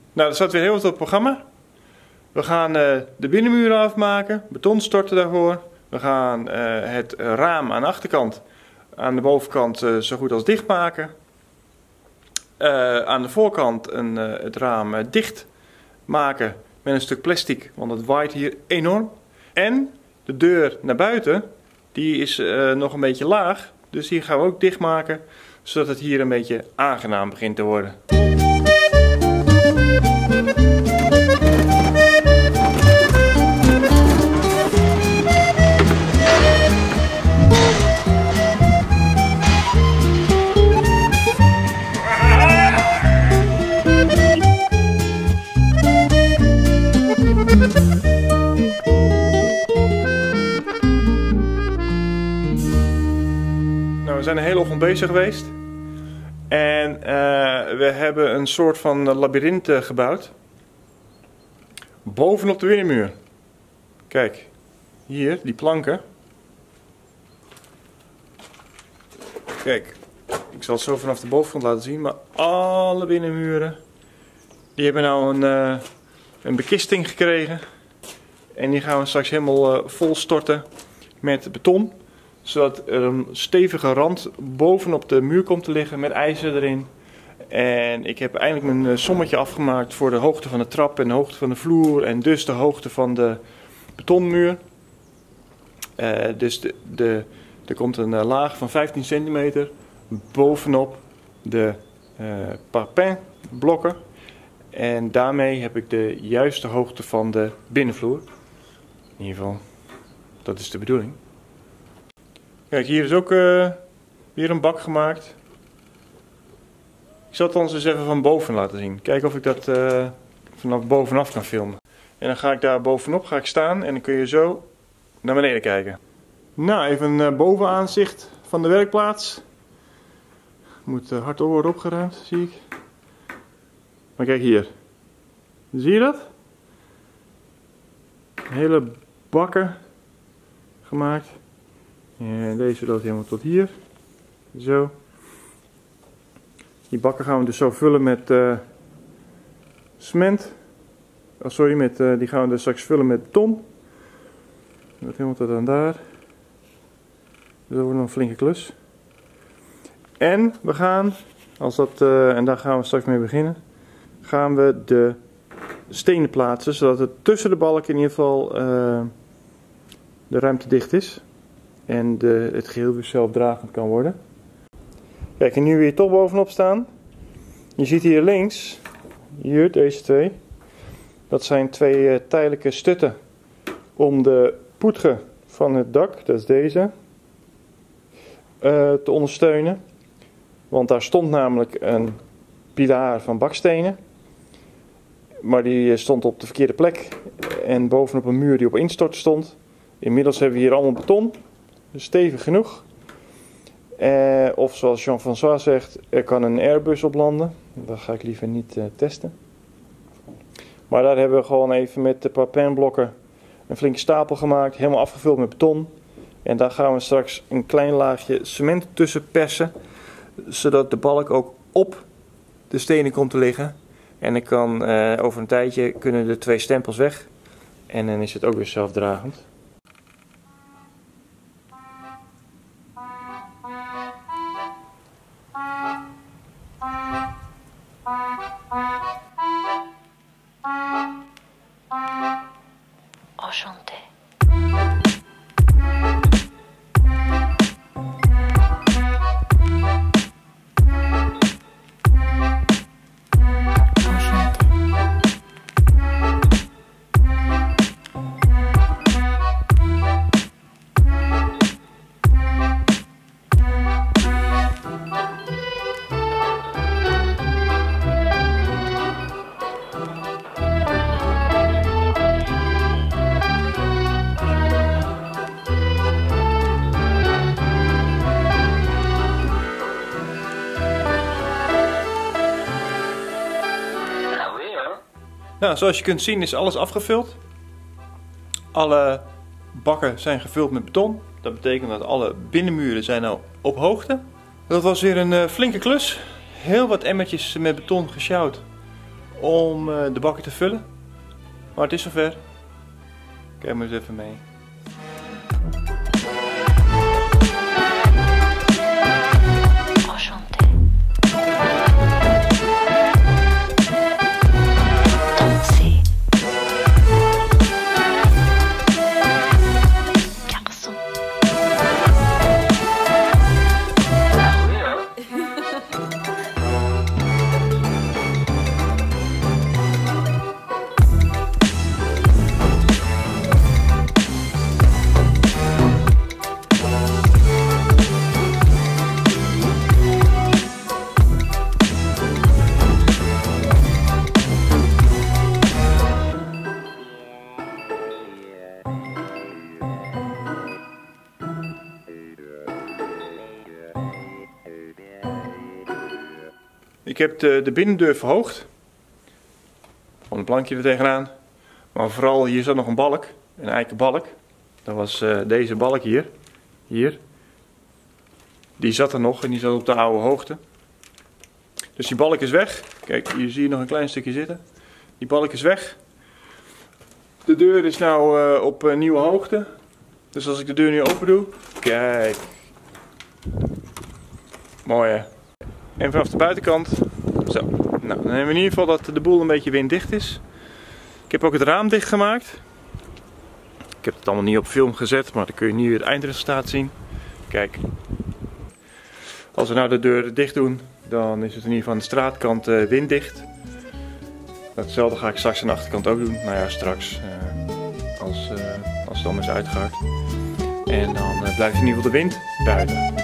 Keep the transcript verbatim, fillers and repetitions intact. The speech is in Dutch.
Nou, er staat weer heel wat op het programma. We gaan uh, de binnenmuren afmaken, beton storten daarvoor. We gaan uh, het raam aan de achterkant, aan de bovenkant uh, zo goed als dicht maken. Uh, aan de voorkant een, uh, het raam uh, dicht maken met een stuk plastic, want het waait hier enorm. En de deur naar buiten, die is uh, nog een beetje laag, dus die gaan we ook dicht maken, zodat het hier een beetje aangenaam begint te worden. We zijn een hele ochtend bezig geweest en uh, we hebben een soort van labyrint uh, gebouwd bovenop de binnenmuur. Kijk, hier die planken. Kijk, ik zal het zo vanaf de bovenkant laten zien, maar alle binnenmuren die hebben nou een, uh, een bekisting gekregen en die gaan we straks helemaal uh, vol storten met beton, zodat er een stevige rand bovenop de muur komt te liggen met ijzer erin. En ik heb eindelijk mijn sommetje afgemaakt voor de hoogte van de trap en de hoogte van de vloer en dus de hoogte van de betonmuur. Uh, dus de, de, er komt een laag van vijftien centimeter bovenop de uh, parpainblokken. En daarmee heb ik de juiste hoogte van de binnenvloer. In ieder geval, dat is de bedoeling. Kijk, hier is ook uh, weer een bak gemaakt. Ik zal het ons eens even van boven laten zien. Kijken of ik dat uh, vanaf bovenaf kan filmen. En dan ga ik daar bovenop ga ik staan en dan kun je zo naar beneden kijken. Nou, even een uh, bovenaanzicht van de werkplaats. Moet uh, hard worden opgeruimd, zie ik. Maar kijk hier. Zie je dat? Hele bakken gemaakt. En deze loopt helemaal tot hier. Zo. Die bakken gaan we dus zo vullen met uh, cement. Oh, sorry, met, uh, die gaan we dus straks vullen met beton. Dat helemaal tot aan daar. Dus dat wordt nog een flinke klus. En we gaan, als dat, uh, en daar gaan we straks mee beginnen, gaan we de stenen plaatsen, zodat het tussen de balken in ieder geval uh, de ruimte dicht is. En de, het geheel weer zelfdragend kan worden. Kijk, en nu weer toch bovenop staan. Je ziet hier links, hier deze twee. Dat zijn twee uh, tijdelijke stutten om de poetgen van het dak, dat is deze, uh, te ondersteunen. Want daar stond namelijk een pilaar van bakstenen. Maar die stond op de verkeerde plek. En bovenop een muur die op instorten stond. Inmiddels hebben we hier allemaal beton. Dus stevig genoeg. Eh, of zoals Jean-François zegt, er kan een Airbus op landen. Dat ga ik liever niet uh, testen. Maar daar hebben we gewoon even met de parpainblokken een flinke stapel gemaakt. Helemaal afgevuld met beton. En daar gaan we straks een klein laagje cement tussen persen. Zodat de balk ook op de stenen komt te liggen. En dan kan uh, over een tijdje kunnen de twee stempels weg. En dan is het ook weer zelfdragend. Enchanté. Nou, zoals je kunt zien is alles afgevuld. Alle bakken zijn gevuld met beton. Dat betekent dat alle binnenmuren zijn nou op hoogte. Dat was weer een uh, flinke klus. Heel wat emmertjes met beton gesjouwd om uh, de bakken te vullen. Maar het is zover. Kijk maar eens even mee. Ik heb de, de binnendeur verhoogd. Van een plankje er tegenaan. Maar vooral hier zat nog een balk. Een eiken balk. Dat was uh, deze balk hier. Hier. Die zat er nog en die zat op de oude hoogte. Dus die balk is weg. Kijk, hier zie je nog een klein stukje zitten. Die balk is weg. De deur is nou uh, op uh, nieuwe hoogte. Dus als ik de deur nu open doe. Kijk. Mooi hè. En vanaf de buitenkant, zo, nou, dan hebben we in ieder geval dat de boel een beetje winddicht is. Ik heb ook het raam dicht gemaakt. Ik heb het allemaal niet op film gezet, maar dan kun je nu het eindresultaat zien. Kijk, als we nou de deur dicht doen, dan is het in ieder geval aan de straatkant uh, winddicht. Datzelfde ga ik straks aan de achterkant ook doen. Nou ja, straks, uh, als, uh, als het dan is uitgehakt. En dan uh, blijft in ieder geval de wind buiten.